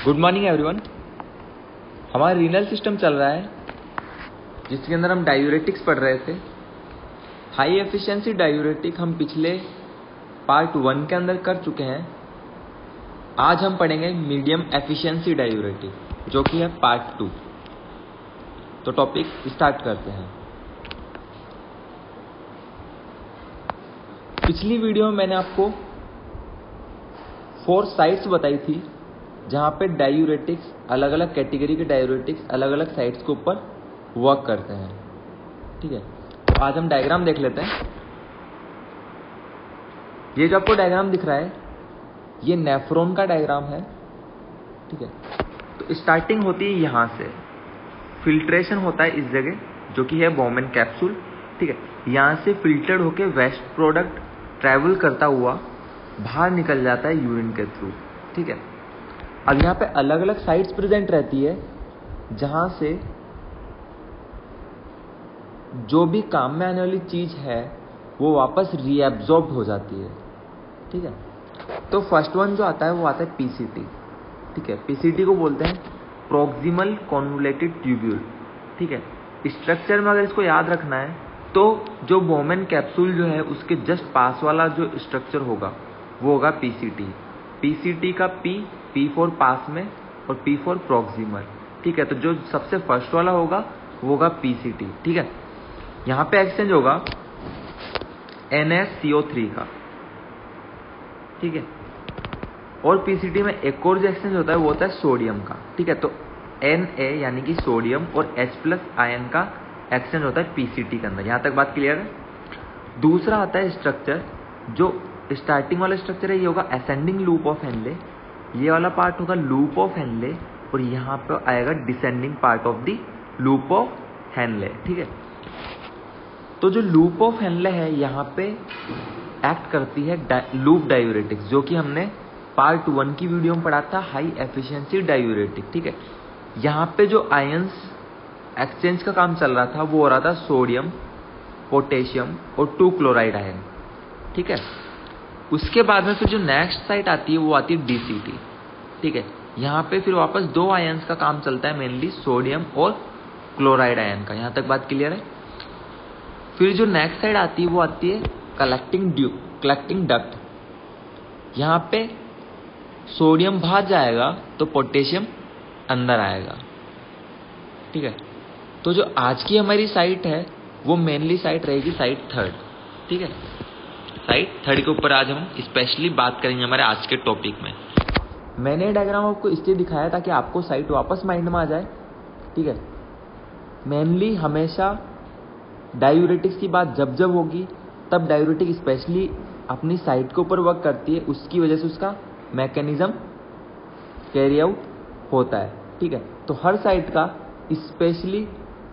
Good morning everyone. हमारा renal system चल रहा है जिसके अंदर हम डायूरेटिक्स पढ़ रहे थे। हाई एफिशिएंसी डायूरेटिक हम पिछले पार्ट 1 के अंदर कर चुके हैं। आज हम पढ़ेंगे मीडियम एफिशिएंसी डायूरेटिक जो कि है पार्ट 2। तो टॉपिक स्टार्ट करते हैं। पिछली वीडियो में मैंने आपको 4 साइट्स बताई थी जहाँ पे डायूरेटिक्स, अलग अलग कैटेगरी के डायूरेटिक्स अलग अलग साइट्स के ऊपर वर्क करते हैं। ठीक है, तो आज हम डायग्राम देख लेते हैं। ये जो आपको डायग्राम दिख रहा है ये नेफ्रॉन का डायग्राम है। ठीक है, तो स्टार्टिंग होती है यहाँ से, फिल्ट्रेशन होता है इस जगह जो कि है बोमेन कैप्सूल। ठीक है, यहाँ से फिल्टर्ड होके वेस्ट प्रोडक्ट ट्रैवल करता हुआ बाहर निकल जाता है यूरिन के थ्रू। ठीक है, अब यहाँ पे अलग अलग साइट्स प्रेजेंट रहती है जहाँ से जो भी काम में आने वाली चीज है वो वापस रीएब्जॉर्ब हो जाती है। ठीक है, तो फर्स्ट वन जो आता है वो आता है पीसीटी। ठीक है, पीसीटी को बोलते हैं प्रॉक्सिमल कॉन्वोल्यूटेड ट्यूब्यूल। ठीक है, स्ट्रक्चर में अगर इसको याद रखना है तो जो बोमेन कैप्सूल जो है उसके जस्ट पास वाला जो स्ट्रक्चर होगा वो होगा पीसीटी। पीसीटी का पी फॉर पास में और पी फॉर प्रॉक्सिमल। ठीक है, तो जो सबसे फर्स्ट वाला होगा वो होगा पीसीटी। ठीक है, यहाँ पे एक्सचेंज होगा NaCO3 का। ठीक है, और पीसीटी में एक और जो एक्सचेंज होता है वो होता है सोडियम का। ठीक है, तो Na यानी कि सोडियम और H+ आयन का एक्सचेंज होता है पीसीटी के अंदर। यहाँ तक बात क्लियर है। दूसरा आता है स्ट्रक्चर, जो स्टार्टिंग वाला स्ट्रक्चर है ये होगा असेंडिंग लूप ऑफ हेनले। ये वाला पार्ट होगा लूप ऑफ हेनले और यहाँ पे आएगा descending part of the loop of Henle. ठीक है, तो जो लूप ऑफ हेनले है यहाँ पे एक्ट करती है लूप डायूरेटिक्स, जो कि हमने पार्ट 1 की वीडियो में पढ़ा था, हाई एफिशिएंसी डायूरेटिक। ठीक है, यहाँ पे जो आयंस एक्सचेंज का काम चल रहा था वो हो रहा था सोडियम, पोटेशियम और 2 क्लोराइड आयन। ठीक है, उसके बाद में फिर जो नेक्स्ट साइट आती है वो आती है डीसीटी। ठीक है, यहाँ पे फिर वापस 2 आयंस का काम चलता है, मेनली सोडियम और क्लोराइड आयन का। यहाँ तक बात क्लियर है। फिर जो नेक्स्ट साइड आती है वो आती है कलेक्टिंग डक्ट। यहाँ पे सोडियम बाहर जाएगा तो पोटेशियम अंदर आएगा। ठीक है, तो जो आज की हमारी साइट है वो मेनली साइट रहेगी साइट 3। ठीक है, साइट 3 के ऊपर आज हम स्पेशली बात करेंगे हमारे आज के टॉपिक में। मैंने डायग्राम आपको इसलिए दिखाया ताकि आपको साइट वापस माइंड में आ जाए। ठीक है, मेनली हमेशा डायूरेटिक्स की बात जब जब होगी तब डायूरेटिक स्पेशली अपनी साइट के ऊपर वर्क करती है, उसकी वजह से उसका मैकेनिज्म कैरी आउट होता है। ठीक है, तो हर साइट का स्पेशली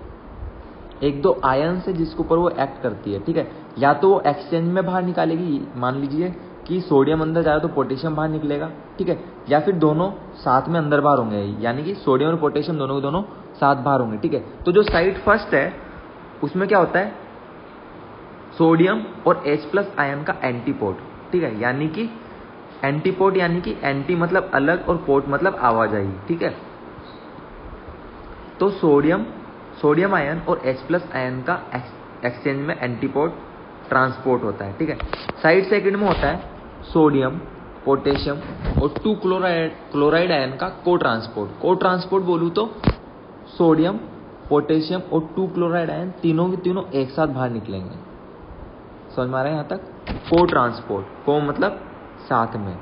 1-2 आयन है जिसके ऊपर वो एक्ट करती है। ठीक है, या तो वो एक्सचेंज में बाहर निकालेगी, मान लीजिए कि सोडियम अंदर जा रहा है तो पोटेशियम बाहर निकलेगा। ठीक है, या फिर दोनों साथ में अंदर बाहर होंगे, यानी कि सोडियम और पोटेशियम दोनों के दोनों साथ बाहर होंगे। ठीक है, तो जो साइट फर्स्ट है उसमें क्या होता है, सोडियम और H+ आयन का एंटीपोड। ठीक है, यानी कि एंटीपोड यानी कि एंटी मतलब अलग और पोर्ट मतलब आवाजाही। ठीक है, तो सोडियम आयन और H+ आयन का एक्सचेंज में एंटीपोड ट्रांसपोर्ट होता है। ठीक है, साइड सेकंड में होता है सोडियम, पोटेशियम और 2 क्लोराइड आयन का को ट्रांसपोर्ट बोलूँ तो सोडियम, पोटेशियम और 2 क्लोराइड आयन तीनों के तीनों एक साथ बाहर निकलेंगे। समझ में आ रहा है यहाँ तक? को ट्रांसपोर्ट, को मतलब साथ में।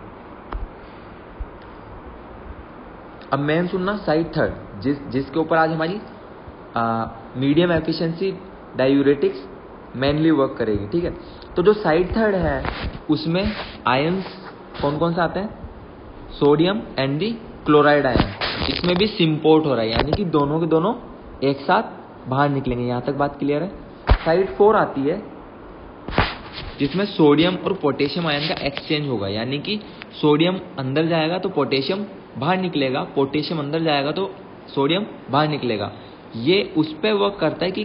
अब मेन सुनना साइट 3 जिसके ऊपर आज हमारी medium efficiency diuretics mainly work करेगी। ठीक है, तो जो साइट 3 है उसमें आयंस कौन कौन से आते हैं, sodium and the chloride ion. इसमें भी सिम्पोर्ट हो रहा है, यानी कि दोनों के दोनों एक साथ बाहर निकलेंगे। यहाँ तक बात क्लियर है। साइट 4 आती है जिसमें सोडियम और पोटेशियम आयन का एक्सचेंज होगा, यानी कि सोडियम अंदर जाएगा तो पोटेशियम बाहर निकलेगा, पोटेशियम अंदर जाएगा तो सोडियम बाहर निकलेगा। ये उस पर वर्क करता है कि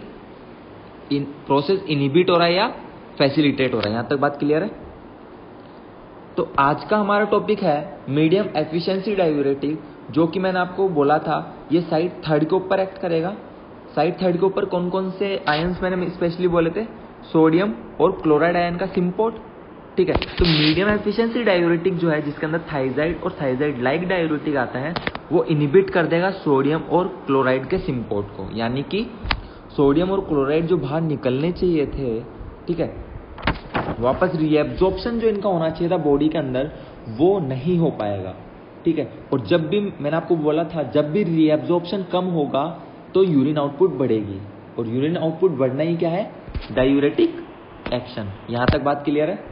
प्रोसेस इनहिबिट हो रहा है या फैसिलिटेट हो रहा है। यहाँ तक बात क्लियर है। तो आज का हमारा टॉपिक है मीडियम एफिशिएंसी डायूरेटिक, जो कि मैंने आपको बोला था ये साइड थर्ड के ऊपर एक्ट करेगा। साइड थर्ड के ऊपर कौन कौन से आयंस मैंने स्पेशली बोले थे, सोडियम और क्लोराइड आयन का सिंपोर्ट। ठीक है, तो मीडियम एफिशिएंसी डायूरेटिक जो है, जिसके अंदर थाइजाइड और थाइजाइड लाइक डायूरेटिक आता है, वो इनहिबिट कर देगा सोडियम और क्लोराइड के सिंपोर्ट को, यानी कि सोडियम और क्लोराइड जो बाहर निकलने चाहिए थे, ठीक है, वापस रीएब्जॉर्प्शन जो इनका होना चाहिए था बॉडी के अंदर, वो नहीं हो पाएगा। ठीक है, और जब भी मैंने आपको बोला था, जब भी रीएब्जॉर्प्शन कम होगा तो यूरिन आउटपुट बढ़ेगी, और यूरिन आउटपुट बढ़ना ही क्या है, डायूरेटिक एक्शन। यहां तक बात क्लियर है?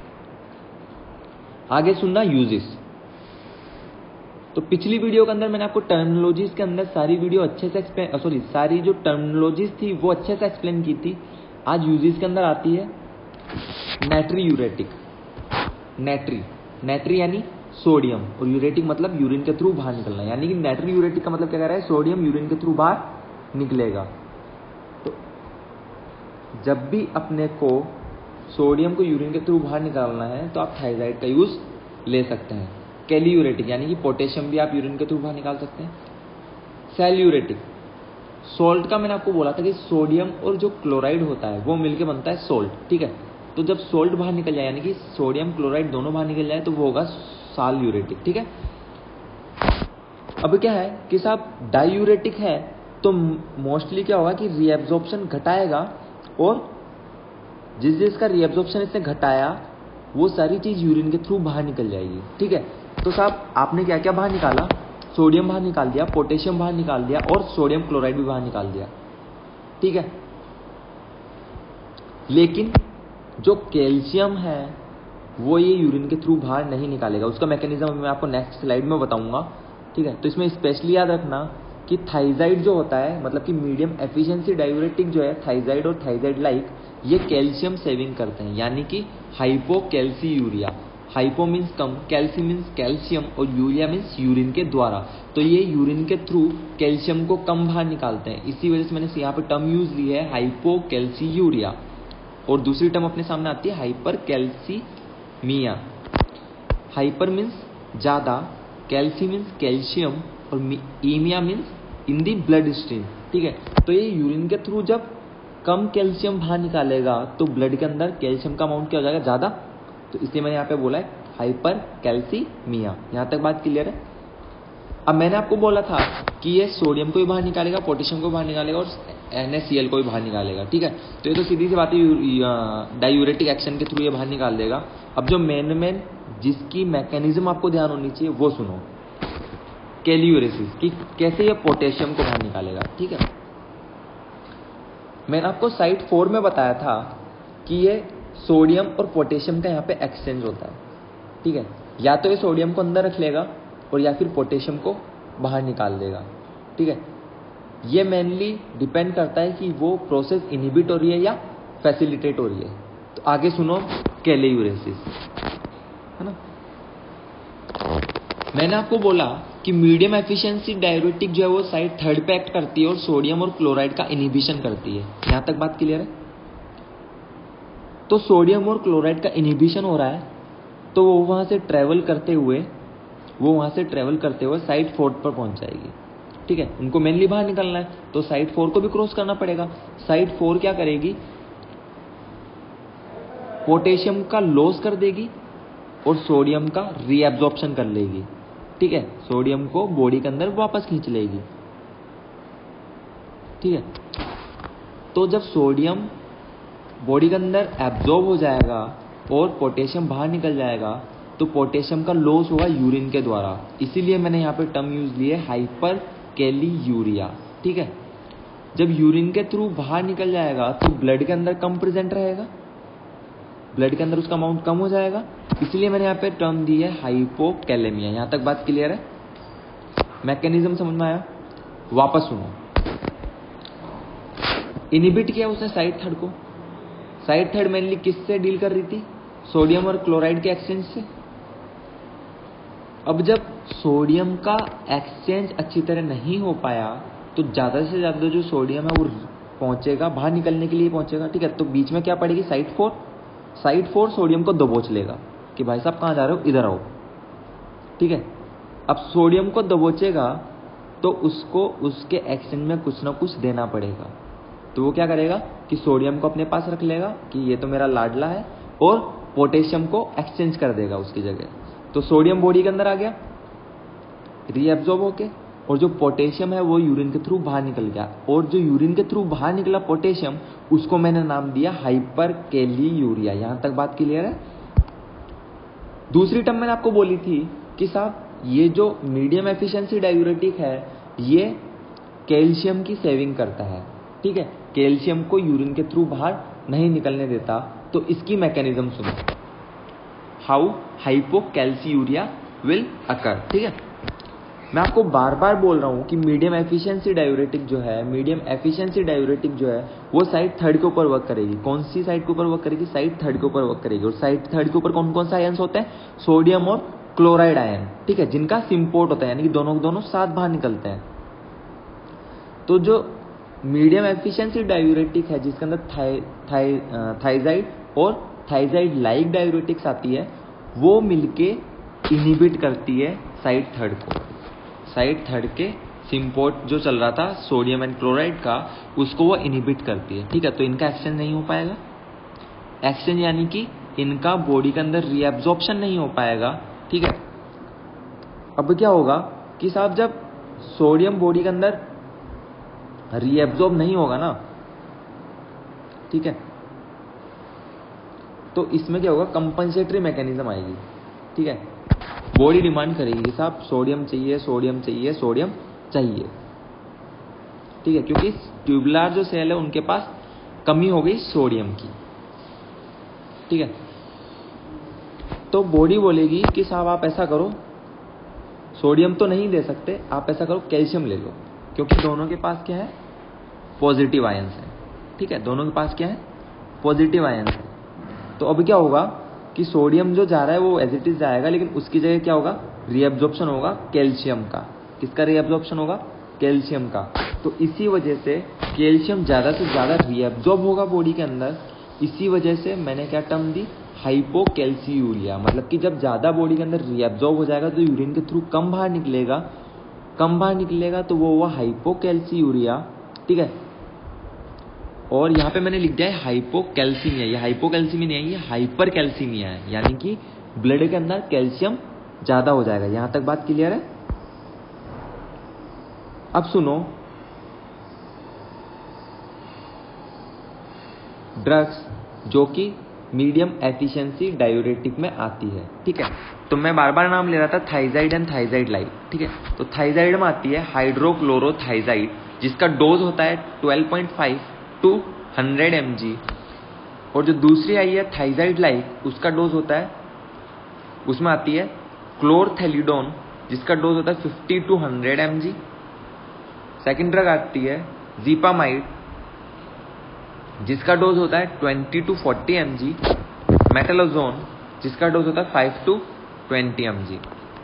आगे सुनना यूजेस। तो पिछली वीडियो के अंदर मैंने आपको टर्मिनोलॉजीज के अंदर सारी वीडियो अच्छे से सारी जो टर्मिनोलॉजीज थी वो अच्छे से एक्सप्लेन की थी। आज यूजेस के अंदर आती है नाइट्री यूरेटिक। नाइट्री यानी सोडियम, और यूरेटिक मतलब यूरिन के थ्रू बाहर निकलना, यानी कि नाइट्री यूरेटिक का मतलब क्या कह रहा है, सोडियम यूरिन के थ्रू बाहर निकलेगा। तो जब भी अपने को सोडियम को यूरिन के थ्रू बाहर निकालना है तो आप थाइजाइड का यूज ले सकते हैं। कैली यूरेटिक यानी कि पोटेशियम भी आप यूरिन के थ्रू बाहर निकाल सकते हैं। सेल यूरेटिक, सोल्ट का मैंने आपको बोला था कि सोडियम और जो क्लोराइड होता है वो मिलके बनता है सोल्ट। ठीक है, तो जब सोल्ट बाहर निकल जाए, यानी कि सोडियम क्लोराइड दोनों बाहर निकल जाए, तो वो होगा साल यूरेटिक। ठीक है, अब क्या है कि साहब डायूरेटिक है तो मोस्टली क्या होगा कि रीएब्जॉर्प्शन घटाएगा, और जिसका रीएब्जॉर्प्शन इसने घटाया वो सारी चीज यूरिन के थ्रू बाहर निकल जाएगी। ठीक है, तो साहब आपने क्या क्या बाहर निकाला, सोडियम बाहर निकाल दिया, पोटेशियम बाहर निकाल दिया, और सोडियम क्लोराइड भी बाहर निकाल दिया। ठीक है, लेकिन जो कैल्शियम है वो ये यूरिन के थ्रू बाहर नहीं निकालेगा। उसका मैकेनिज्म मैं आपको नेक्स्ट स्लाइड में बताऊंगा। ठीक है, तो इसमें स्पेशली याद रखना कि थाइजाइड जो होता है, मतलब कि मीडियम एफिशिएंसी डायूरेटिक जो है, थाइजाइड और थाइजाइड लाइक, ये कैल्शियम सेविंग करते हैं, यानी कि हाइपोकैल्सीयूरिया। हाइपो मीन्स कम, कैल्सी मीन्स कैल्शियम, और यूरिया मीन्स यूरिन के द्वारा। तो ये यूरिन के थ्रू कैल्शियम को कम बाहर निकालते हैं। इसी वजह से मैंने यहाँ पे टर्म यूज ली है हाइपोकैल्सीयूरिया, और दूसरी टर्म अपने सामने आती है हाइपरकैल्सीमिया। हाइपर मीन्स ज्यादा, कैल्सी मीन्स कैल्शियम, और emia means in the blood stream. ठीक है, तो ये यूरिन के थ्रू जब कम कैल्शियम बाहर निकालेगा तो ब्लड के अंदर कैल्शियम का अमाउंट क्या हो जाएगा, ज्यादा। तो इसलिए मैंने यहाँ पे बोला है हाइपरकैल्सीमिया। यहां तक बात क्लियर है? अब मैंने आपको बोला था कि ये सोडियम को भी बाहर निकालेगा, पोटेशियम को बाहर निकालेगा, और NaCl को भी बाहर निकालेगा। ठीक है, तो ये तो सीधी सी बात है, डायूरेटिक एक्शन के थ्रू ये बाहर निकाल देगा। अब जो मेन जिसकी मैकेनिज्म आपको ध्यान होनी चाहिए वो सुनो, कैलियूरेसिस, कि कैसे ये पोटेशियम को बाहर निकालेगा। ठीक है, मैंने आपको साइट 4 में बताया था कि ये सोडियम और पोटेशियम का यहाँ पे एक्सचेंज होता है। ठीक है, या तो ये सोडियम को अंदर रख लेगा और या फिर पोटेशियम को बाहर निकाल देगा। ठीक है, ये मेनली डिपेंड करता है कि वो प्रोसेस इनहिबिट हो रही है या फैसिलिटेट हो रही है। तो आगे सुनो, कैलियूरेसिस, है ना। मैंने आपको बोला कि मीडियम एफिशिएंसी डायूरेटिक जो है वो साइड थर्ड पे एक्ट करती है और सोडियम और क्लोराइड का इनहिबिशन करती है। यहां तक बात क्लियर है? तो सोडियम और क्लोराइड का इनहिबिशन हो रहा है, तो वो वहां से ट्रेवल करते हुए साइड 4 पर पहुंच जाएगी। ठीक है, उनको मेनली बाहर निकलना है तो साइड 4 को भी क्रॉस करना पड़ेगा। साइड 4 क्या करेगी, पोटेशियम का लॉस कर देगी और सोडियम का रीएब्जॉर्प्शन कर लेगी। ठीक है, सोडियम को बॉडी के अंदर वापस खींच लेगी। ठीक है, तो जब सोडियम बॉडी के अंदर एब्जॉर्ब हो जाएगा और पोटेशियम बाहर निकल जाएगा तो पोटेशियम का लॉस होगा यूरिन के द्वारा। इसीलिए मैंने यहाँ पे टर्म यूज ली है हाइपरकैलियूरिया। ठीक है, जब यूरिन के थ्रू बाहर निकल जाएगा तो ब्लड के अंदर कम प्रेजेंट रहेगा, ब्लड के अंदर उसका अमाउंट कम हो जाएगा, इसलिए मैंने यहाँ पे टर्म दी है हाइपोकैलेमिया। यहां तक बात क्लियर है? मैकेनिज्म समझ में आया? वापस सुनो, इनहिबिट किया उसने साइड थर्ड को। साइड थर्ड मेनली किससे डील कर रही थी, सोडियम और क्लोराइड के एक्सचेंज से। अब जब सोडियम का एक्सचेंज अच्छी तरह नहीं हो पाया तो ज्यादा से ज्यादा जो सोडियम है वो पहुंचेगा, बाहर निकलने के लिए पहुंचेगा। ठीक है, तो बीच में क्या पड़ेगी, साइड 4 सोडियम को दबोच लेगा। कि भाई साहब कहाँ जा रहे हो, इधर आओ, ठीक है। अब सोडियम को दबोचेगा तो उसको उसके एक्सचेंज में कुछ ना कुछ देना पड़ेगा, तो वो क्या करेगा कि सोडियम को अपने पास रख लेगा कि ये तो मेरा लाडला है, और पोटेशियम को एक्सचेंज कर देगा उसकी जगह। तो सोडियम बॉडी के अंदर आ गया रीएब्जॉर्ब होके, और जो पोटेशियम है वो यूरिन के थ्रू बाहर निकल गया, और जो यूरिन के थ्रू बाहर निकला पोटेशियम उसको मैंने नाम दिया हाइपरकैलियूरिया। यहां तक बात क्लियर है। दूसरी टर्म मैंने आपको बोली थी कि साहब ये जो मीडियम एफिशिएंसी डायूरेटिक है ये कैल्शियम की सेविंग करता है, ठीक है, कैल्शियम को यूरिन के थ्रू बाहर नहीं निकलने देता। तो इसकी मैकेनिज्म सुनो, हाउ हाइपोकैल्सियूरिया विल अकर, ठीक है। मैं आपको बार बार बोल रहा हूं कि मीडियम एफिशिएंसी डायूरेटिक जो है, मीडियम एफिशिएंसी डायूरेटिक जो है वो साइड थर्ड के ऊपर वर्क करेगी। कौन सी साइड के ऊपर वर्क करेगी, साइड थर्ड के ऊपर वर्क करेगी। और साइड थर्ड के ऊपर कौन कौन सा आयन्स होते हैं, सोडियम और क्लोराइड आयन, ठीक है, जिनका सिम्पोर्ट होता है, यानी कि दोनों साथ बाहर निकलते हैं। तो जो मीडियम एफिशिएंसी डायूरेटिक है जिसके अंदर थाइजाइड और थाइजाइड लाइक डायूरेटिक्स आती है, वो मिलके इनहिबिट करती है साइड थर्ड को। साइड थर्ड के सिम्पोर्ट जो चल रहा था सोडियम एंड क्लोराइड का, उसको वो इनहिबिट करती है, ठीक है। तो इनका एक्सचेंज नहीं हो पाएगा, एक्सचेंज यानी कि इनका बॉडी के अंदर रीएब्जॉर्प्शन नहीं हो पाएगा, ठीक है। अब क्या होगा कि साहब जब सोडियम बॉडी के अंदर रीएब्जॉर्ब नहीं होगा ना, ठीक है, तो इसमें क्या होगा, कंपनसेटरी मैकेनिज्म आएगी, ठीक है। बॉडी डिमांड करेगी साहब सोडियम चाहिए, सोडियम चाहिए, सोडियम चाहिए, ठीक है, क्योंकि ट्यूबुलर जो सेल है उनके पास कमी हो गई सोडियम की, ठीक है। तो बॉडी बोलेगी कि साहब आप ऐसा करो, सोडियम तो नहीं दे सकते, आप ऐसा करो कैल्शियम ले लो, क्योंकि दोनों के पास क्या है, पॉजिटिव आयंस है, ठीक है, दोनों के पास क्या है, पॉजिटिव आयंस है। तो अब क्या होगा कि सोडियम जो जा रहा है वो एज इट इज जाएगा, लेकिन उसकी जगह क्या होगा, रीएब्जॉर्प्शन होगा कैल्शियम का। किसका रीएब्जॉर्प्शन होगा, कैल्शियम का। तो इसी वजह से कैल्शियम ज्यादा से ज्यादा रीएब्जॉर्ब होगा बॉडी के अंदर, इसी वजह से मैंने क्या टर्म दी, हाइपोकैल्सियूरिया। मतलब कि जब ज्यादा बॉडी के अंदर रीएब्जॉर्ब हो जाएगा तो यूरिन के थ्रू कम बाहर निकलेगा, कम बाहर निकलेगा तो वो हुआ हाइपोकैल्सियूरिया, ठीक है। और यहाँ पे मैंने लिख दिया है हाइपोकैल्सीमिया। ये हाइपोकैल्सीमिया नहीं है, ये हाइपरकैल्सीमिया है, यानी कि ब्लड के अंदर कैल्शियम ज्यादा हो जाएगा। यहां तक बात क्लियर है। अब सुनो, ड्रग्स जो कि मीडियम एफिशिएंसी डायूरेटिक में आती है, ठीक है। तो मैं बार बार नाम ले रहा था थाइजाइड एंड थाइजाइड लाइक, ठीक है। तो थाइजाइड में आती है हाइड्रोक्लोरोथाइजाइड, जिसका डोज होता है 12.5 to 100 mg, और जो दूसरी आई है थाइजाइड लाइक, उसका डोज होता है, उसमें आती है क्लोरथेलिडोन, जिसका डोज होता है 50 to 100 mg। सेकेंड ड्रग आती है जीपामाइड, जिसका डोज होता है 20 to 40 mg। मेटलोजोन, जिसका डोज होता है 5 to 20 mg।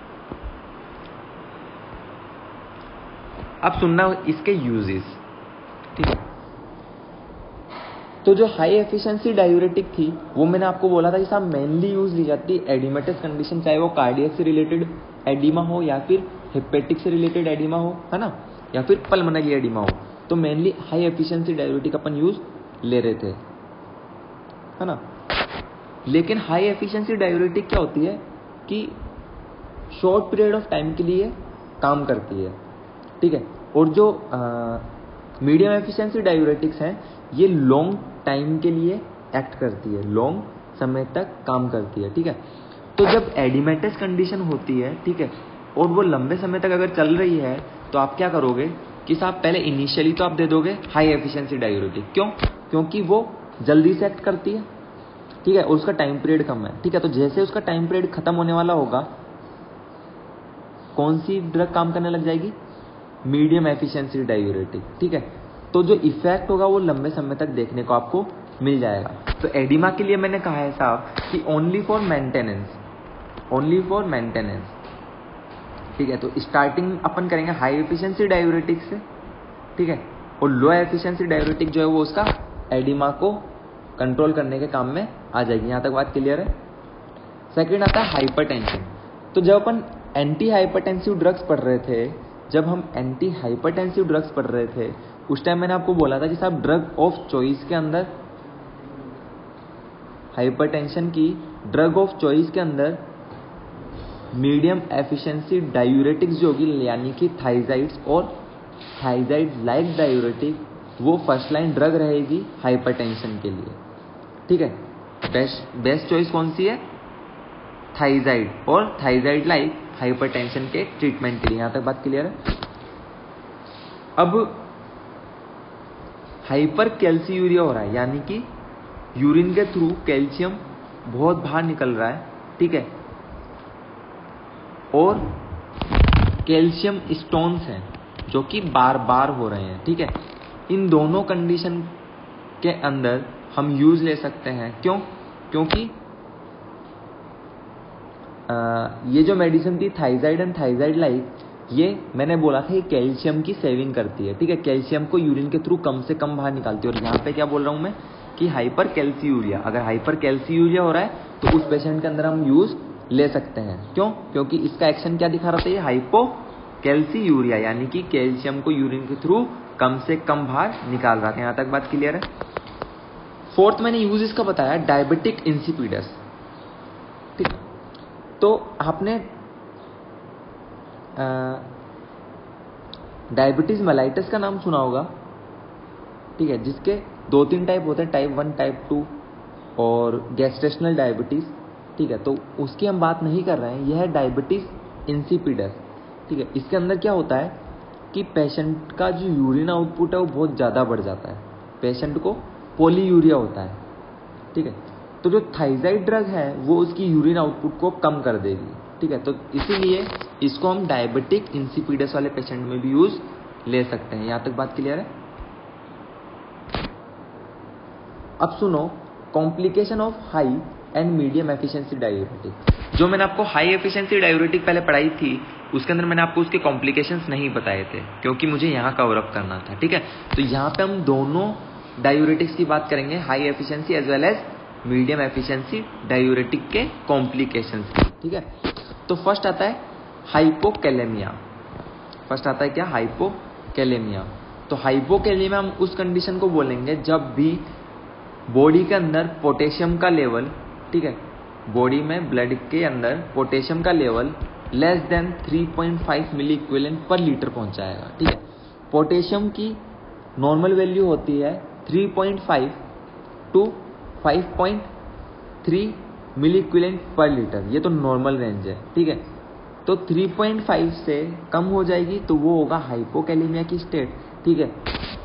अब सुनना इसके यूजेस, ठीक है। तो जो हाई एफिशिएंसी डायूरेटिक थी वो मैंने आपको बोला था कि साहब मेनली यूज ली जाती है एडिमेटस कंडीशन, चाहे वो कार्डियक से रिलेटेड एडिमा हो या फिर हेपेटिक से रिलेटेड एडिमा हो, है ना, या फिर पल्मोनरी एडिमा हो। तो मेनली हाई एफिशिएंसी डायूरेटिक अपन यूज ले रहे थे, है ना। लेकिन हाई एफिशिएंसी डायूरेटिक क्या होती है कि शॉर्ट पीरियड ऑफ टाइम के लिए काम करती है, ठीक है। और जो मीडियम एफिशिएंसी डायूरेटिक्स हैं ये लॉन्ग टाइम के लिए एक्ट करती है, लॉन्ग समय तक काम करती है, ठीक है। तो जब एडिमेटस कंडीशन होती है, ठीक है, और वो लंबे समय तक अगर चल रही है, तो आप क्या करोगे कि साहब पहले इनिशियली तो आप दे दोगे हाई एफिशिएंसी डायूरेटिक। क्यों? क्योंकि वो जल्दी से एक्ट करती है, ठीक है, और उसका टाइम पीरियड कम है, ठीक है। तो जैसे उसका टाइम पीरियड खत्म होने वाला होगा, कौन सी ड्रग काम करने लग जाएगी, मीडियम एफिशिएंसी डायूरेटिक, ठीक है। तो जो इफेक्ट होगा वो लंबे समय तक देखने को आपको मिल जाएगा। तो एडिमा के लिए मैंने कहा है साहब कि only for maintenance, only for maintenance, ठीक है। तो स्टार्टिंग अपन करेंगे हाई एफिशिएंसी डायूरेटिक से, ठीक है, और लो एफिशिएंसी डायूरेटिक जो है वो उसका एडिमा को कंट्रोल करने के काम में आ जाएगी। यहां तक बात क्लियर है। सेकंड आता है हाइपरटेंशन। तो जब अपन एंटी हाइपरटेंसिव ड्रग्स पढ़ रहे थे, जब हम एंटी हाइपरटेंसिव ड्रग्स पढ़ रहे थे उस टाइम मैंने आपको बोला था कि साहब ड्रग ऑफ चॉइस के अंदर, हाइपरटेंशन की ड्रग ऑफ चॉइस के अंदर मीडियम एफिशिएंसी डायूरेटिक्स जो होगी, यानी कि थाइजाइड्स और थाइजाइड लाइक डायूरेटिक, वो फर्स्ट लाइन ड्रग रहेगी हाइपरटेंशन के लिए। ठीक है, बेस्ट चॉइस कौन सी है? थाइजाइड और थाइजाइड लाइक हाइपरटेंशन के ट्रीटमेंट के लिए। यहां तक बात क्लियर है? अब हाइपर कैल्सीयूरिया हो रहा है, यानी कि यूरिन के थ्रू कैल्शियम बहुत बाहर निकल रहा है। ठीक है, और कैल्शियम स्टोन्स हैं जो कि बार बार हो रहे हैं। ठीक है, इन दोनों कंडीशन के अंदर हम यूज ले सकते हैं। क्यों? क्योंकि ये जो मेडिसिन थी थाइजाइड एंड थाइजाइड लाइक, ये मैंने बोला था ये कैल्शियम की सेविंग करती है। ठीक है, कैल्शियम को यूरिन के थ्रू कम से कम बाहर निकालती है। और यहाँ पे क्या बोल रहा हूँ मैं कि हाइपर कैल्सीयूरिया, अगर हाइपर कैल्सीयूरिया हो रहा है तो उस पेशेंट के अंदर हम यूज ले सकते हैं। क्यों? क्योंकि इसका एक्शन क्या दिखा रहा था, ये हाइपो कैल्सीयूरिया, यानी कि कैल्शियम को यूरिन के थ्रू कम से कम बाहर निकाल रहा था। यहाँ तक बात क्लियर है? फोर्थ मैंने यूज इसका बताया डायबिटिक इंसिपिडस। ठीक, तो आपने डायबिटीज मेलाइटस का नाम सुना होगा। ठीक है, जिसके 2-3 टाइप होते हैं, टाइप 1, टाइप 2 और गैस्ट्रेशनल डायबिटीज। ठीक है, तो उसकी हम बात नहीं कर रहे हैं, यह है डायबिटीज इंसिपिडस। ठीक है, इसके अंदर क्या होता है कि पेशेंट का जो यूरिन आउटपुट है वो बहुत ज़्यादा बढ़ जाता है, पेशेंट को पॉलीयूरिया होता है। ठीक है, तो जो थाइजाइड ड्रग है वो उसकी यूरिन आउटपुट को कम कर देगी। ठीक है, तो इसीलिए इसको हम डायबिटिक इंसिपिडस वाले पेशेंट में भी यूज ले सकते हैं। यहां तक बात क्लियर है? अब सुनो complication of high and medium efficiency diuretic. जो मैंने आपको हाई एफिशिएंसी डायूरेटिक पहले पढ़ाई थी उसके अंदर मैंने आपको उसके कॉम्प्लिकेशंस नहीं बताए थे, क्योंकि मुझे यहाँ कवर अप करना था। ठीक है, तो यहाँ पे हम दोनों डायूरेटिक्स की बात करेंगे, high efficiency as well as medium efficiency diuretic के कॉम्प्लिकेशंस की। ठीक है, तो फर्स्ट आता है हाइपोकैलेमिया। फर्स्ट आता है क्या? हाइपोकैलेमिया। तो हाइपोकैलेमिया हम उस कंडीशन को बोलेंगे जब भी बॉडी के अंदर पोटेशियम का लेवल, ठीक है, बॉडी में ब्लड के अंदर पोटेशियम का level less than 3.5 milliequivalent per litre पहुंच जाएगा। ठीक है, पोटेशियम की नॉर्मल वैल्यू होती है 3.5 to 5.3 milliequivalent per litre, ये तो नॉर्मल रेंज है। ठीक है, तो 3.5 से कम हो जाएगी तो वो होगा हाइपोकैलेमिया की स्टेट। ठीक है,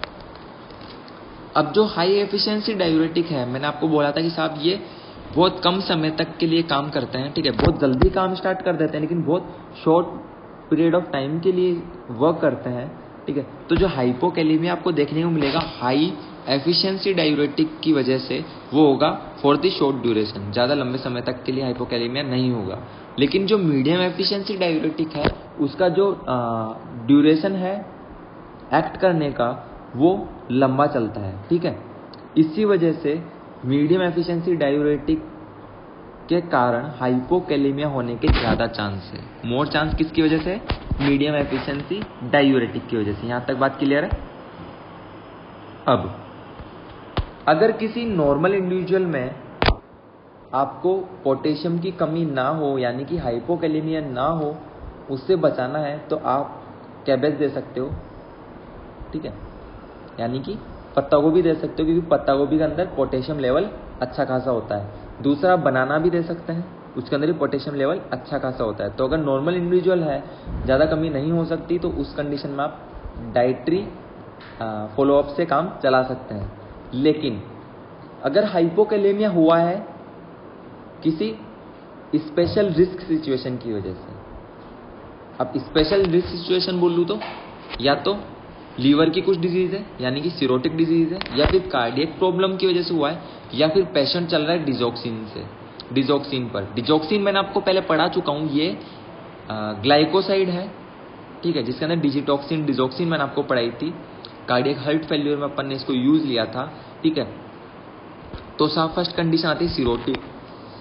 अब जो हाई एफिशिएंसी डायूरेटिक है, मैंने आपको बोला था कि साहब ये बहुत कम समय तक के लिए काम करते हैं। ठीक है, बहुत जल्दी काम स्टार्ट कर देते हैं लेकिन बहुत शॉर्ट पीरियड ऑफ टाइम के लिए वर्क करते हैं। ठीक है, तो जो हाइपोकैलेमिया आपको देखने को मिलेगा हाई एफिशिएंसी डायूरेटिक की वजह से वो होगा फॉर द शॉर्ट ड्यूरेशन, ज़्यादा लंबे समय तक के लिए हाइपोकैलेमिया नहीं होगा। लेकिन जो मीडियम एफिशिएंसी डायूरेटिक है उसका जो ड्यूरेशन है एक्ट करने का वो लंबा चलता है। ठीक है, इसी वजह से मीडियम एफिशिएंसी डायूरेटिक के कारण हाइपोकैलेमिया होने के ज़्यादा चांस है। मोर चांस किसकी वजह से? मीडियम एफिशिएंसी डायूरेटिक की वजह से। यहाँ तक बात क्लियर है? अब अगर किसी नॉर्मल इंडिविजुअल में आपको पोटेशियम की कमी ना हो, यानी कि हाइपोकैलेमिया ना हो, उससे बचाना है तो आप कैबेज दे सकते हो। ठीक है, यानी कि पत्ता गोभी दे सकते हो, क्योंकि पत्ता गोभी के अंदर पोटेशियम लेवल अच्छा खासा होता है। दूसरा बनाना भी दे सकते हैं, उसके अंदर भी पोटेशियम लेवल अच्छा खासा होता है। तो अगर नॉर्मल इंडिविजुअल है, ज़्यादा कमी नहीं हो सकती, तो उस कंडीशन में आप डाइटरी फॉलोअप से काम चला सकते हैं। लेकिन अगर हाइपोकैलेमिया हुआ है किसी स्पेशल रिस्क सिचुएशन की वजह से, अब स्पेशल रिस्क सिचुएशन बोल लूँ तो या तो लीवर की कुछ डिजीज है, यानी कि सिरोटिक डिजीज है, या फिर कार्डियक प्रॉब्लम की वजह से हुआ है, या फिर पेशेंट चल रहा है डिजॉक्सिन पर। डिजॉक्सिन मैंने आपको पहले पढ़ा चुका हूँ, ये ग्लाइकोसाइड है। ठीक है, जिसके अंदर डिजिटॉक्सिन डिजॉक्सिन मैंने आपको पढ़ाई थी। कार्डियक हार्ट फेल्यूर में अपन ने इसको यूज लिया था। ठीक है, तो साफ फर्स्ट कंडीशन आती है सिरोटिक।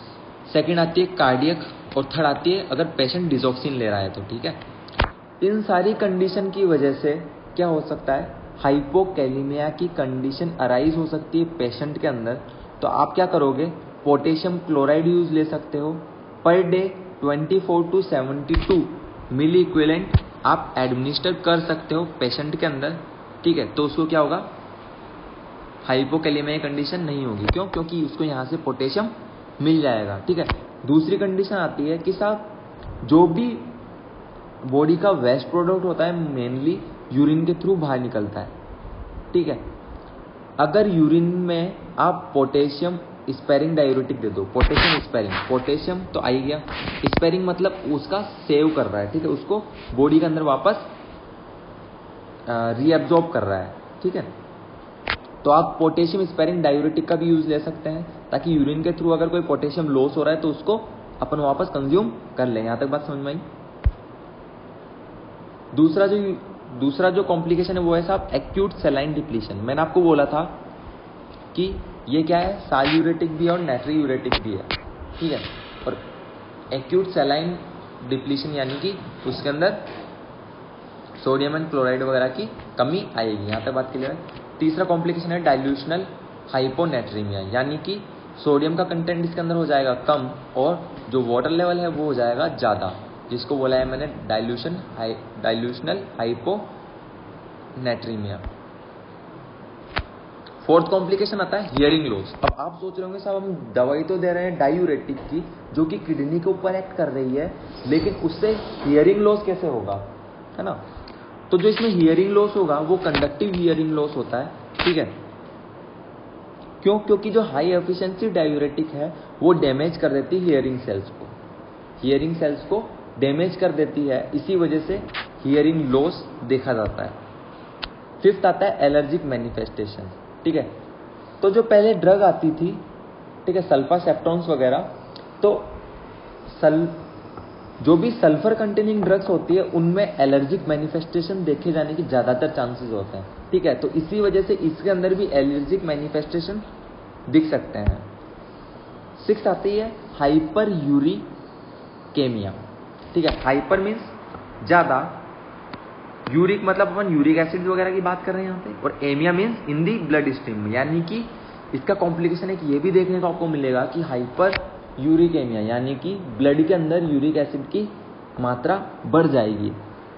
सेकंड आती है कार्डियक, और थर्ड आती है अगर पेशेंट डिजॉक्सिन ले रहा है तो, ठीक है। इन सारी कंडीशन की वजह से क्या हो सकता है, हाइपोकैलिमिया की कंडीशन अराइज हो सकती है पेशेंट के अंदर। तो आप क्या करोगे, पोटेशियम क्लोराइड यूज ले सकते हो per day 24 to 72 milliequivalent आप एडमिनिस्टर कर सकते हो पेशेंट के अंदर, ठीक है। तो उसको क्या होगा, हाइपोकैलिमिया कंडीशन नहीं होगी। क्यों? क्योंकि उसको यहाँ से पोटेशियम मिल जाएगा, ठीक है। दूसरी कंडीशन आती है कि साहब जो भी बॉडी का वेस्ट प्रोडक्ट होता है मेनली यूरिन के थ्रू बाहर निकलता है, ठीक है। अगर यूरिन में आप पोटेशियम स्पेरिंग डायूरेटिक दे दो, पोटेशियम स्पेरिंग, पोटेशियम तो आ ही गया, स्पेरिंग मतलब उसका सेव कर रहा है, ठीक है, उसको बॉडी के अंदर वापस रीअब्जॉर्ब कर रहा है, ठीक है। तो आप पोटेशियम स्पेरिंग डायूरेटिक का भी यूज ले सकते हैं ताकि यूरिन के थ्रू अगर कोई पोटेशियम लॉस हो रहा है तो उसको अपन वापस कंज्यूम कर लें। यहां तक बात समझ में आई। दूसरा जो कॉम्प्लिकेशन है वो है साहब एक्यूट सलाइन डिप्लीशन। मैंने आपको बोला था कि ये क्या है, साल्यूरेटिक भी है और नाइट्रियूरेटिक भी है, ठीक है। और एक्यूट सलाइन डिप्लीशन यानी कि उसके अंदर सोडियम एंड क्लोराइड वगैरह की कमी आएगी। यहां तक बात क्लियर है। तीसरा कॉम्प्लिकेशन है डाइल्यूशनल हाइपोनेट्रीमिया, यानी कि सोडियम का कंटेंट इसके अंदर हो जाएगा कम और जो वाटर लेवल है वो हो जाएगा ज़्यादा, जिसको बोला है मैंने डाइल्यूशनल हाइपोनेट्रीमिया। फोर्थ कॉम्प्लिकेशन आता है हियरिंग लॉस। अब आप सोच रहे होंगे साहब हम दवाई तो दे रहे हैं डायूरेटिक की जो कि किडनी के ऊपर एक्ट कर रही है, लेकिन उससे हियरिंग लॉस कैसे होगा, है ना। तो जो इसमें हियरिंग लॉस होगा वो कंडक्टिव हियरिंग लॉस होता है, ठीक है। क्यों? क्योंकि जो हाई एफिशिएंसी डायूरेटिक है वो डैमेज कर देती है हियरिंग सेल्स को डैमेज कर देती है, इसी वजह से हियरिंग लॉस देखा जाता है। फिफ्थ आता है एलर्जिक मैनिफेस्टेशन, ठीक है। तो जो पहले ड्रग आती थी, ठीक है, सल्फासेप्टॉन्स वगैरह, तो जो भी सल्फर कंटेनिंग ड्रग्स होती है उनमें एलर्जिक मैनिफेस्टेशन देखे जाने की ज्यादातर चांसेस होते हैं, ठीक है। तो इसी वजह से इसके अंदर भी एलर्जिक मैनिफेस्टेशन दिख सकते हैं। सिक्स आती है हाइपर यूरिकेमिया, ठीक है। हाइपर मीन्स ज्यादा, यूरिक मतलब अपन यूरिक एसिड वगैरह की बात कर रहे हैं यहाँ पे, और emia means in the blood stream, यानी कि इसका कॉम्प्लिकेशन है कि ये भी देखने को आपको मिलेगा कि हाइपर यूरिकेमिया यानी कि ब्लड के अंदर यूरिक एसिड की मात्रा बढ़ जाएगी।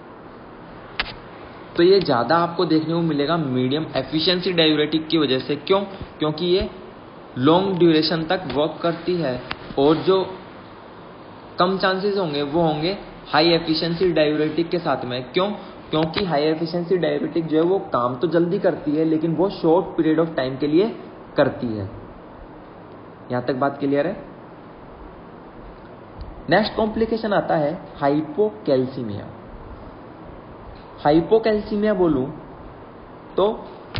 तो ये ज्यादा आपको देखने को मिलेगा मीडियम एफिशिएंसी डायूरेटिक की वजह से। क्यों? क्योंकि ये लॉन्ग ड्यूरेशन तक वर्क करती है, और जो कम चांसेस होंगे वो होंगे हाई एफिशिएंसी डायूरेटिक के साथ में। क्यों? क्योंकि हाई एफिशिएंसी डायूरेटिक जो है वो काम तो जल्दी करती है लेकिन वो शॉर्ट पीरियड ऑफ टाइम के लिए करती है। यहां तक बात क्लियर है। नेक्स्ट कॉम्प्लिकेशन आता है हाइपोकैल्सीमिया। हाइपोकैल्सीमिया बोलूं तो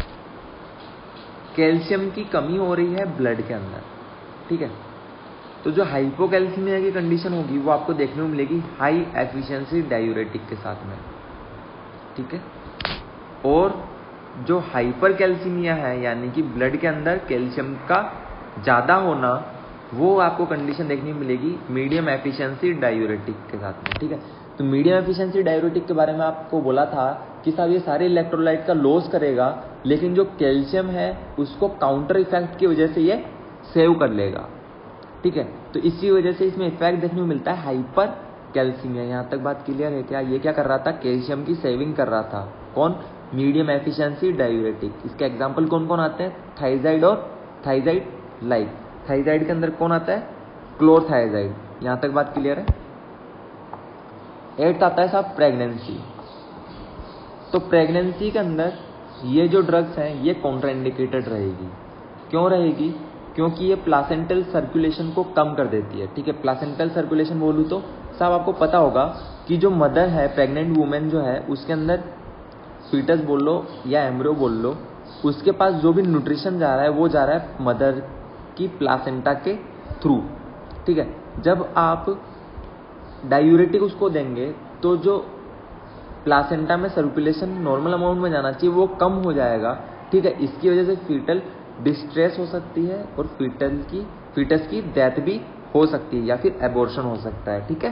कैल्शियम की कमी हो रही है ब्लड के अंदर, ठीक है। तो जो हाइपोकैल्सीमिया की कंडीशन होगी वो आपको देखने को मिलेगी हाई एफिशिएंसी डायूरेटिक के साथ में, ठीक है। और जो हाइपरकैल्सीमिया है यानी कि ब्लड के अंदर कैल्शियम का ज्यादा होना, वो आपको कंडीशन देखने को मिलेगी मीडियम एफिशिएंसी डायूरेटिक के साथ में, ठीक है। तो मीडियम एफिशिएंसी डायूरेटिक के बारे में आपको बोला था कि साहब ये सारे इलेक्ट्रोलाइट का लॉस करेगा, लेकिन जो कैल्शियम है उसको काउंटर इफेक्ट की वजह से ये सेव कर लेगा, ठीक है। तो इसी वजह से इसमें इफेक्ट देखने को मिलता है हाइपर कैल्सीमिया। यहां तक बात क्लियर है क्या? ये क्या कर रहा था? कैल्शियम की सेविंग कर रहा था। कौन? Medium efficiency diuretic. इसके एग्जांपल कौन कौन आते हैं? थाइजाइड और थाइजाइड लाइक। थाइजाइड के अंदर कौन आता है? क्लोरथाइजाइड। यहां तक बात क्लियर है। 8th आता है साहब प्रेगनेंसी। तो प्रेगनेंसी के अंदर ये जो ड्रग्स हैं ये कॉन्ट्राइंडिकेटेड रहेगी। क्यों रहेगी? क्योंकि ये प्लासेंटल सर्कुलेशन को कम कर देती है, ठीक है। प्लासेंटल सर्कुलेशन बोलूँ तो साहब आपको पता होगा कि जो मदर है, प्रेग्नेंट वुमेन जो है, उसके अंदर फीटस बोल लो या एम्ब्रियो बोल लो, उसके पास जो भी न्यूट्रिशन जा रहा है वो जा रहा है मदर की प्लासेंटा के थ्रू, ठीक है। जब आप डायूरेटिक उसको देंगे तो जो प्लासेंटा में सर्कुलेशन नॉर्मल अमाउंट में जाना चाहिए वो कम हो जाएगा, ठीक है। इसकी वजह से फीटल डिस्ट्रेस हो सकती है और फीटस की डेथ भी हो सकती है या फिर एबॉर्शन हो सकता है। ठीक है,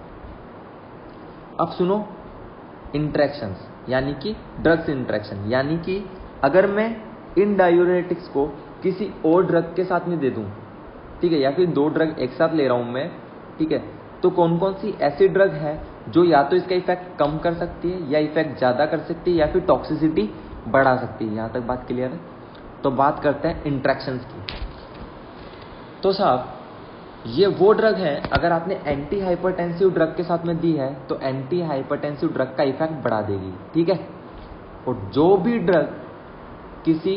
अब सुनो इंटरेक्शंस, यानी कि ड्रग्स इंटरेक्शन, यानी कि अगर मैं इन डायूरेटिक्स को किसी और ड्रग के साथ में दे दूं, ठीक है, या फिर दो ड्रग एक साथ ले रहा हूं मैं, ठीक है, तो कौन कौन सी ऐसी ड्रग है जो या तो इसका इफेक्ट कम कर सकती है या इफेक्ट ज्यादा कर सकती है या फिर टॉक्सिसिटी बढ़ा सकती है। यहां तक बात क्लियर है? तो बात करते हैं इंटरेक्शंस की। तो साहब ये वो ड्रग है, अगर आपने एंटी हाइपरटेंसिव ड्रग के साथ में दी है तो एंटी हाइपरटेंसिव ड्रग का इफेक्ट बढ़ा देगी। ठीक है, और जो भी ड्रग किसी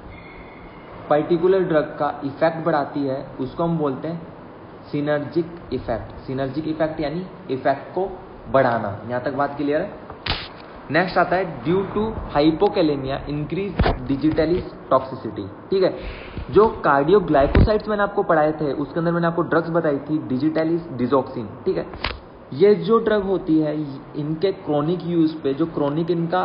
पर्टिकुलर ड्रग का इफेक्ट बढ़ाती है उसको हम बोलते हैं सिनर्जिक इफेक्ट। सिनर्जिक इफेक्ट यानी इफेक्ट को बढ़ाना। यहां तक बात क्लियर है? नेक्स्ट आता है due to hypokalaemia increase digitalis toxicity. ठीक है, जो कार्डियोग्लाइकोसाइड्स मैंने आपको पढ़ाए थे उसके अंदर मैंने आपको ड्रग्स बताई थी डिजिटलिस, डिजॉक्सिन। ठीक है, ये जो ड्रग होती है इनके क्रोनिक यूज पे जो क्रोनिक इनका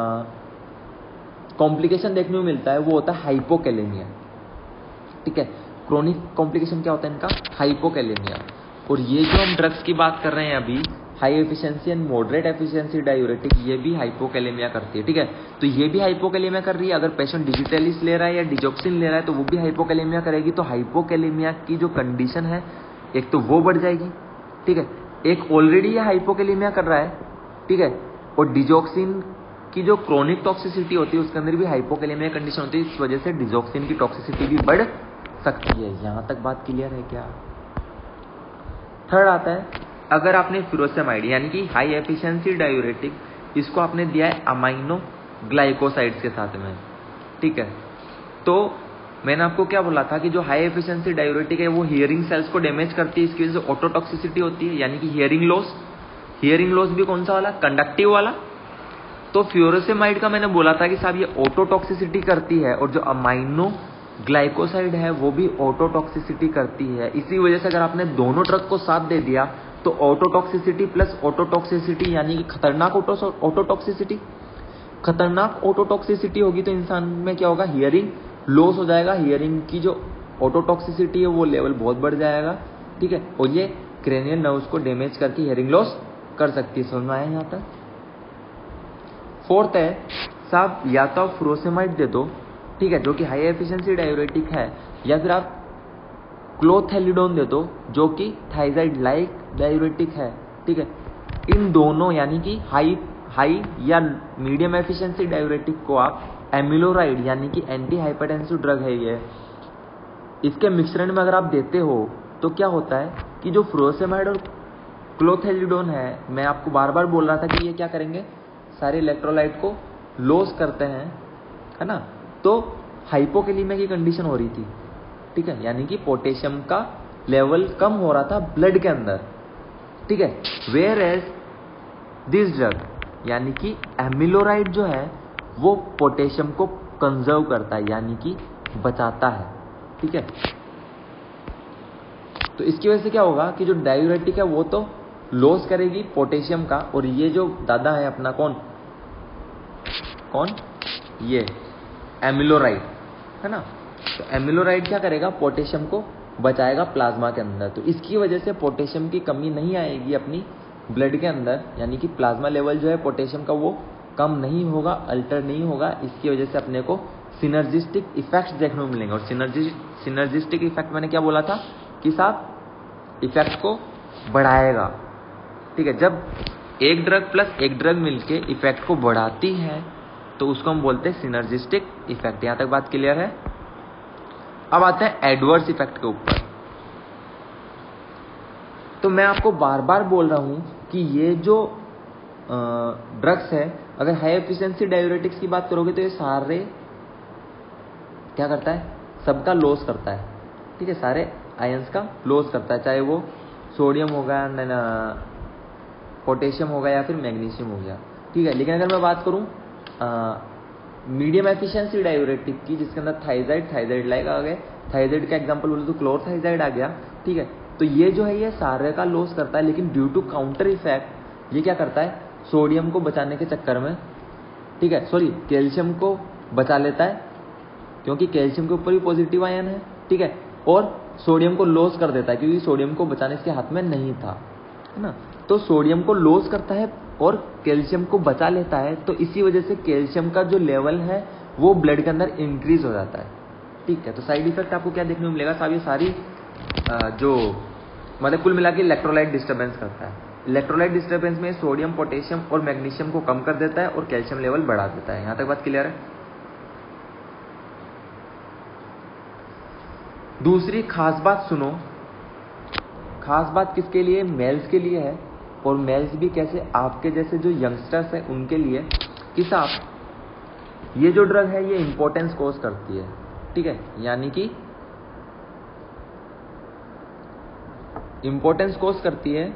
कॉम्प्लिकेशन देखने को मिलता है वो होता है हाइपोकैलेमिया। ठीक है, क्रोनिक कॉम्प्लिकेशन क्या होता है इनका? हाइपोकैलेमिया। और ये जो हम ड्रग्स की बात कर रहे हैं अभी, high efficiency and moderate efficiency diuretic, ये भी हाइपोकैलेमिया करती है। ठीक है, तो ये भी हाइपोकैलेमिया कर रही है। अगर पेशेंट डिजिटलिस ले रहा है या डिजॉक्सिन ले रहा है तो वो भी हाइपोकैलेमिया करेगी। तो हाइपोकैलेमिया की जो कंडीशन है एक तो वो बढ़ जाएगी। ठीक है, एक ऑलरेडी ये हाइपोकैलेमिया कर रहा है। ठीक है, और डिजॉक्सिन की जो क्रोनिक टॉक्सिसिटी होती है उसके अंदर भी हाइपोकैलेमिया कंडीशन होती है, इस वजह से डिजॉक्सिन की टॉक्सिसिटी भी बढ़ सकती है। यहां तक बात क्लियर है क्या? थर्ड आता है, अगर आपने फ्यूरोसेमाइड यानी कि हाई एफिशिएंसी डायूरेटिक, इसको आपने दिया है अमाइनो ग्लाइकोसाइड्स के साथ में। ठीक है, तो मैंने आपको क्या बोला था कि जो हाई एफिशिएंसी डायूरेटिक है वो हियरिंग सेल्स को डैमेज करती है, इसकी वजह से ऑटोटॉक्सिसिटी होती है, यानी कि हियरिंग लॉस। हियरिंग लॉस भी कौन सा वाला? कंडक्टिव वाला। तो फ्यूरोसेमाइड का मैंने बोला था कि साहब ये ऑटोटॉक्सिसिटी करती है, और जो अमाइनो ग्लाइकोसाइड है वो भी ऑटोटॉक्सिसिटी करती है। इसी वजह से अगर आपने दोनों ड्रग को साथ दे दिया तो ऑटोटॉक्सिसिटी प्लस ऑटोटॉक्सिसिटी यानी कि खतरनाक ऑटोटॉक्सिसिटी, खतरनाक ऑटोटॉक्सिसिटी होगी तो इंसान में क्या होगा? हियरिंग लॉस हो जाएगा। हियरिंग की जो ऑटोटॉक्सिसिटी है वो लेवल बहुत बढ़ जाएगा। ठीक है, और ये क्रेनियल नर्व्स को डैमेज करके हियरिंग लॉस कर सकती है। समझ में आया यहाँ तक? फोर्थ है साहब, या तो आप फ्यूरोसेमाइड दे दो, ठीक है, जो कि हाई एफिशिएंसी डायूरेटिक है, या फिर आप क्लोथेलिडोन दे दो जो कि थाइजाइड लाइक डायूरेटिक है। ठीक है, इन दोनों यानी कि हाई या मीडियम एफिशिएंसी डायूरेटिक को आप एमिलोराइड यानी कि एंटी हाइपरटेंसिव ड्रग है ये, इसके मिश्रण में अगर आप देते हो तो क्या होता है कि जो फ्यूरोसेमाइड और क्लोथेलिडोन है, मैं आपको बार बार बोल रहा था कि ये क्या करेंगे? सारे इलेक्ट्रोलाइट को लॉस करते हैं, है ना। तो हाइपोकैलेमिया की कंडीशन हो रही थी। ठीक है, यानी कि पोटेशियम का लेवल कम हो रहा था ब्लड के अंदर। ठीक है, वेयर एज दिस ड्रग यानी कि एमिलोराइड जो है वो पोटेशियम को कंजर्व करता है यानी कि बचाता है। ठीक है, तो इसकी वजह से क्या होगा कि जो डायूरेटिक है वो तो लॉस करेगी पोटेशियम का, और ये जो दादा है अपना कौन ये एमिलोराइड है ना, तो एमिलोराइड क्या करेगा? पोटेशियम को बचाएगा प्लाज्मा के अंदर। तो इसकी वजह से पोटेशियम की कमी नहीं आएगी अपनी ब्लड के अंदर, यानी कि प्लाज्मा लेवल जो है पोटेशियम का वो कम नहीं होगा, अल्टर नहीं होगा। इसकी वजह से अपने को सिनर्जिस्टिक इफेक्ट्स देखने को मिलेंगे। और सिनर्जिस्टिक इफेक्ट मैंने क्या बोला था कि साहब इफेक्ट को बढ़ाएगा। ठीक है, जब एक ड्रग प्लस एक ड्रग मिलके इफेक्ट को बढ़ाती है तो उसको हम बोलते हैं सिनर्जिस्टिक इफेक्ट। यहां तक बात क्लियर है? अब आते हैं एडवर्स इफेक्ट के ऊपर। तो मैं आपको बार बार बोल रहा हूं कि ये जो ड्रग्स है, अगर हाई एफिशिएंसी डायूरेटिक्स की बात करोगे तो ये सारे क्या करता है? सबका लॉस करता है। ठीक है, सारे आयंस का लॉस करता है, चाहे वो सोडियम होगा, पोटेशियम होगा या फिर मैग्नीशियम हो गया। ठीक है, लेकिन अगर मैं बात करूं मीडियम एफिशिएंसी डायूरेटिक की, जिसके अंदर थाइजाइड लाइक आ गए, थाइजाइड का एग्जांपल बोले तो क्लोरथाइजाइड आ गया। ठीक है, तो ये जो है ये सारे का लॉस करता है, लेकिन ड्यू टू काउंटर इफेक्ट ये क्या करता है? सोडियम को बचाने के चक्कर में, ठीक है, कैल्शियम को बचा लेता है, क्योंकि कैल्शियम के ऊपर भी पॉजिटिव आयन है। ठीक है, और सोडियम को लॉस कर देता है, क्योंकि सोडियम को बचाने इसके हाथ में नहीं था, है ना। तो सोडियम को लॉस करता है और कैल्शियम को बचा लेता है, तो इसी वजह से कैल्शियम का जो लेवल है वो ब्लड के अंदर इंक्रीज हो जाता है, ठीक है। तो साइड इफेक्ट आपको क्या देखने को मिलेगा साहब, ये सारी जो मतलब कुल मिला के इलेक्ट्रोलाइट डिस्टर्बेंस करता है। इलेक्ट्रोलाइट डिस्टर्बेंस में सोडियम, पोटेशियम और मैग्नीशियम को कम कर देता है और कैल्शियम लेवल बढ़ा देता है। यहां तक बात क्लियर है। दूसरी खास बात सुनो, खास बात किसके लिए, मेल्स के लिए है, और मेल्स भी कैसे, आपके जैसे जो यंगस्टर्स हैं उनके लिए, कि साहब ये जो ड्रग है ये इंपॉर्टेंस कॉज करती है, ठीक है, यानी कि इंपॉर्टेंस कॉज करती है।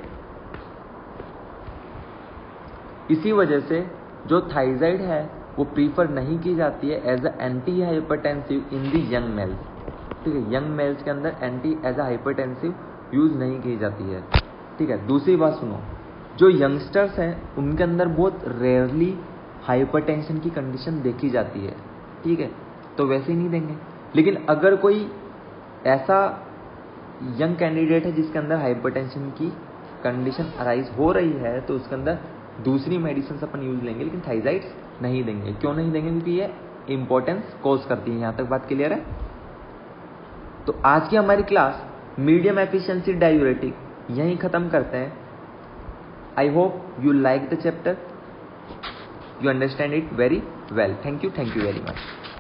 इसी वजह से जो थाइजाइड है वो प्रीफर नहीं की जाती है as a antihypertensive in the young males, ठीक है। यंग मेल्स के अंदर anti as a hypertensive use नहीं की जाती है, ठीक है। दूसरी बात सुनो, जो यंगस्टर्स हैं उनके अंदर बहुत रेयरली हाइपरटेंशन की कंडीशन देखी जाती है, ठीक है, तो वैसे ही नहीं देंगे। लेकिन अगर कोई ऐसा यंग कैंडिडेट है जिसके अंदर हाइपरटेंशन की कंडीशन अराइज हो रही है, तो उसके अंदर दूसरी मेडिसिन अपन यूज लेंगे, लेकिन थाइजाइड्स नहीं देंगे। क्यों नहीं देंगे, क्योंकि ये इंपॉर्टेंस कॉज करती है। यहां तक बात क्लियर है। तो आज की हमारी क्लास मीडियम एफिशिएंसी डायूरेटिक यहीं खत्म करते हैं। I hope you like the chapter, you understand it very well. Thank you very much.